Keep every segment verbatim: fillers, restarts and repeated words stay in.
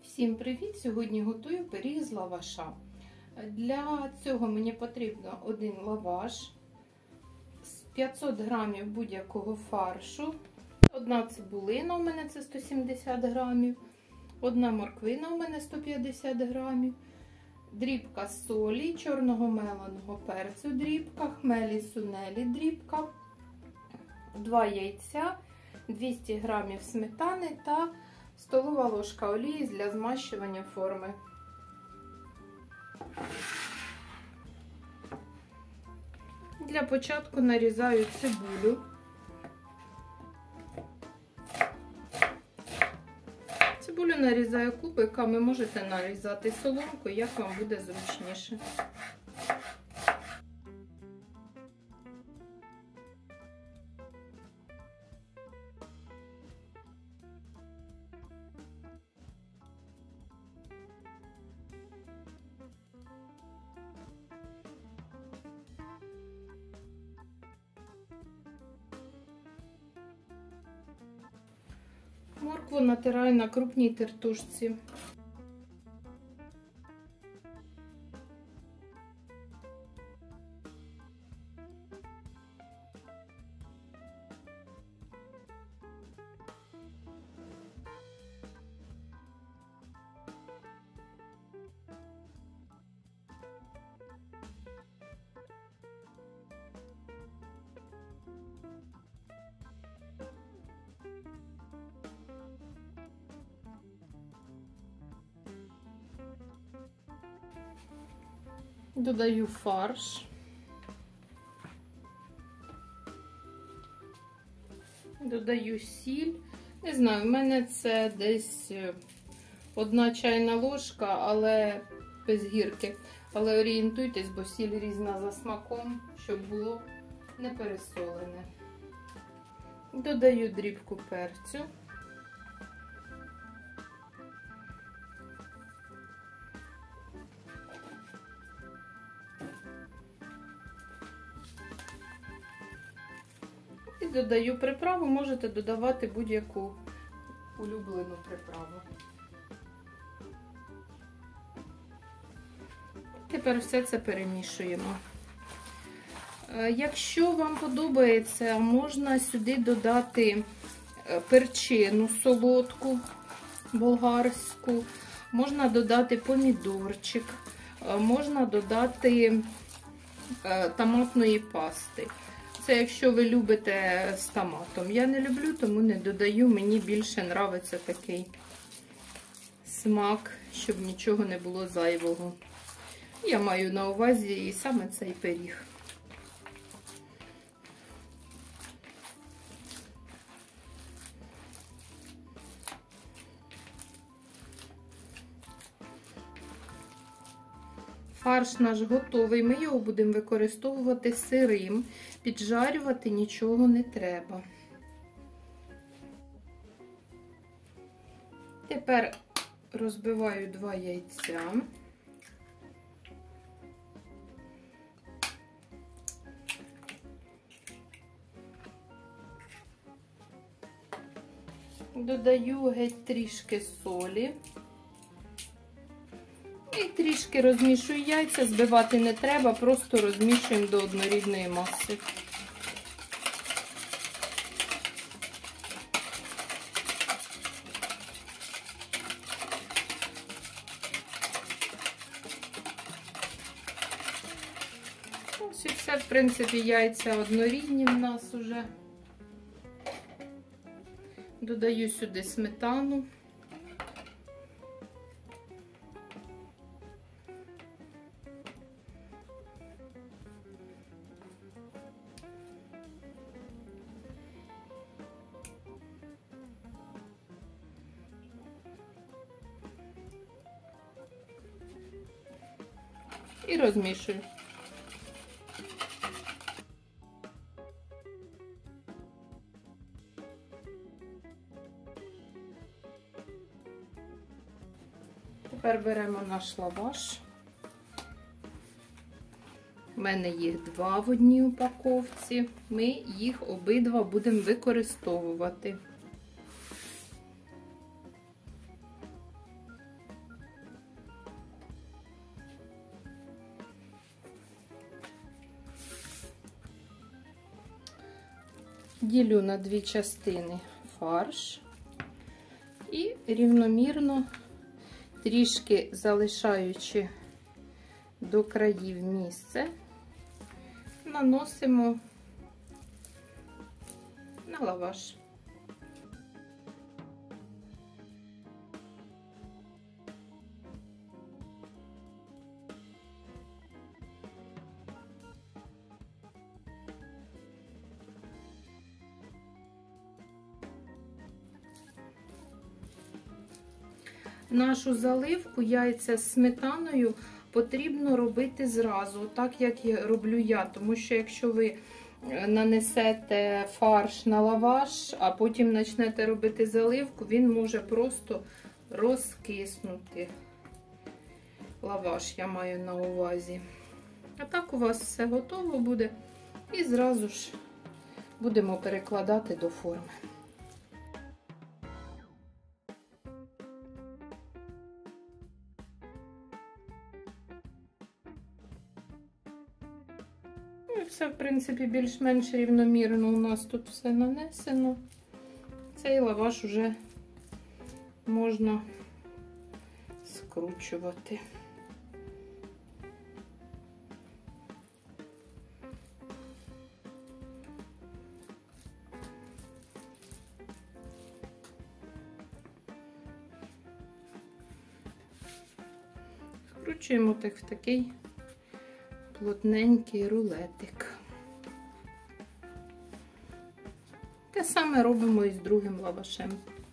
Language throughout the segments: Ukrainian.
Всім привіт! Сьогодні готую пиріг з лаваша. Для цього мені потрібно один лаваш, п'ятсот грамів будь-якого фаршу, одна цибулина у мене це сто сімдесят грамів, одна морквина у мене сто п'ятдесят грамів, дрібка солі, чорного меленого перцю дрібка, хмелі сунелі дрібка, два яйця, двісті грамів сметани та столова ложка олії для змащування форми. Для початку нарізаю цибулю. Цибулю нарізаю кубиками, можете нарізати соломкою, як вам буде зручніше. Моркву натираю на крупній тертушці. Додаю фарш. Додаю сіль. Не знаю, в мене це десь одна чайна ложка, але без гірки. Але орієнтуйтесь, бо сіль різна за смаком, щоб було не пересолене. Додаю дрібку перцю. І додаю приправу, можете додавати будь-яку улюблену приправу. Тепер все це перемішуємо. Якщо вам подобається, можна сюди додати перчину солодку, болгарську, можна додати помідорчик, можна додати томатної пасти. Це якщо ви любите з томатом. Я не люблю, тому не додаю. Мені більше подобається такий смак, щоб нічого не було зайвого. Я маю на увазі і саме цей пиріг. Фарш наш готовий, ми його будемо використовувати сирим, піджарювати нічого не треба. Тепер розбиваю два яйця. Додаю геть трішки солі. І трішки розмішую яйця, збивати не треба, просто розмішуємо до однорідної маси. Ось і все, в принципі, яйця однорідні в нас уже. Додаю сюди сметану. І розмішую. Тепер беремо наш лаваш. У мене їх два в одній упаковці. Ми їх обидва будемо використовувати. Ділю на дві частини фарш і рівномірно, трішки залишаючи до країв місце, наносимо на лаваш. Нашу заливку яйця з сметаною потрібно робити зразу, так як роблю я, тому що якщо ви нанесете фарш на лаваш, а потім почнете робити заливку, він може просто розкиснути. Лаваш я маю на увазі. А так у вас все готово буде і зразу ж будемо перекладати до форми. Все, в принципі, більш-менш рівномірно у нас тут все нанесено. Цей лаваш вже можна скручувати. Скручуємо так в такий плотненький рулетик. Те саме робимо і з другим лавашем.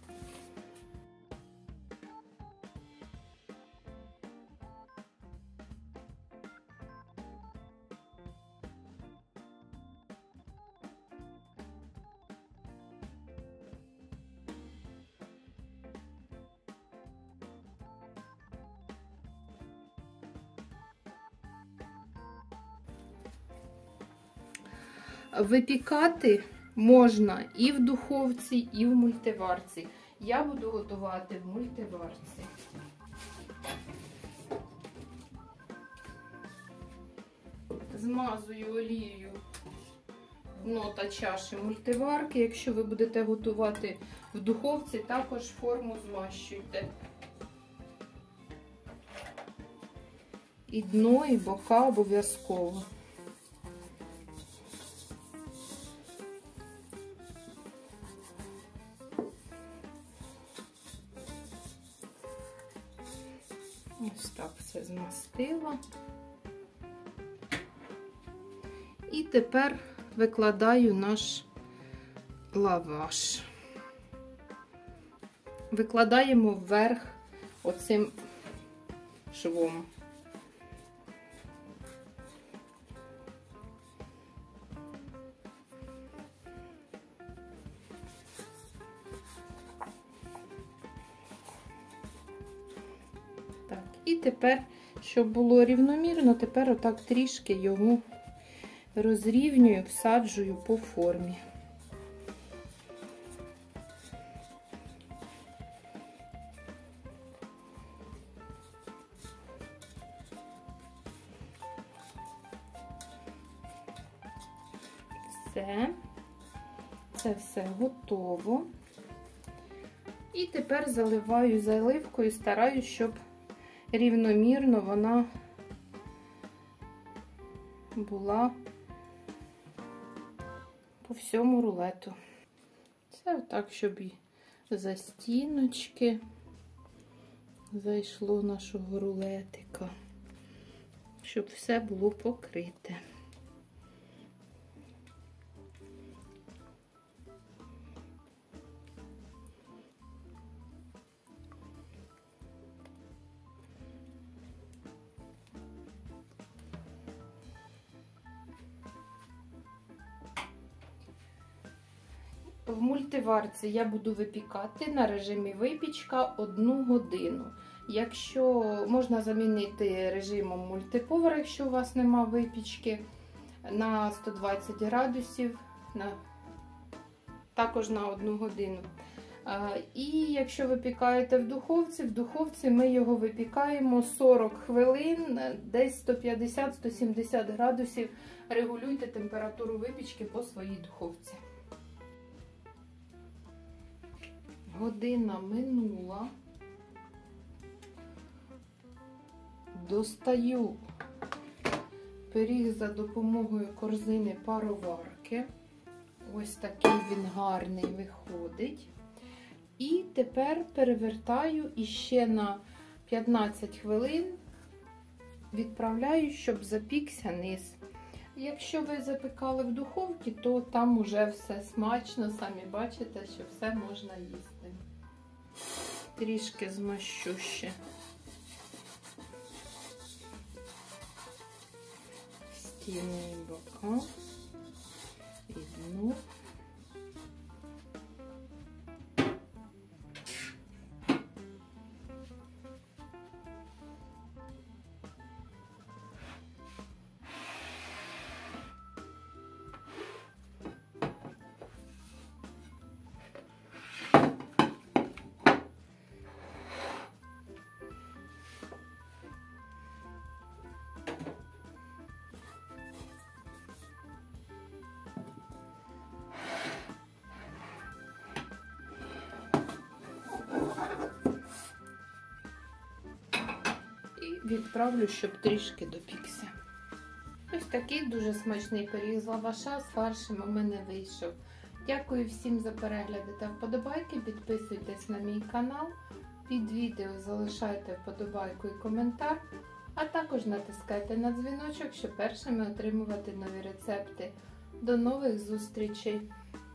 Випікати можна і в духовці, і в мультиварці. Я буду готувати в мультиварці. Змазую олією дно та чаші мультиварки. Якщо ви будете готувати в духовці, також форму змащуйте. І дно, і бока обов'язково. Ось так все змастила. І тепер викладаю наш лаваш. Викладаємо вверх оцим швом. І тепер, щоб було рівномірно, тепер отак трішки його розрівнюю, всаджую по формі. Все, це все готово. І тепер заливаю заливкою, стараюсь, щоб рівномірно вона була по всьому рулету. Це так, щоб і за стіночки зайшло нашого рулетика, щоб все було покрите. В мультиварці я буду випікати на режимі випічка одну годину. Якщо можна замінити режимом мультиповар, якщо у вас нема випічки, на сто двадцять градусів, на, також на одну годину. І якщо випікаєте в духовці, в духовці ми його випікаємо сорок хвилин, десь сто п'ятдесят - сто сімдесят градусів. Регулюйте температуру випічки по своїй духовці. Година минула. Достаю пиріг за допомогою корзини пароварки. Ось такий він гарний виходить. І тепер перевертаю і ще на п'ятнадцять хвилин відправляю, щоб запікся низ. Якщо ви запікали в духовці, то там уже все смачно, самі бачите, що все можна їсти. Трішки змащу ще стіни і бока і дно. Відправлю, щоб трішки допікся. Ось такий дуже смачний пиріг з лаваша з фаршем у мене вийшов. Дякую всім за перегляди та вподобайки. Підписуйтесь на мій канал. Під відео залишайте вподобайку і коментар. А також натискайте на дзвіночок, щоб першими отримувати нові рецепти. До нових зустрічей!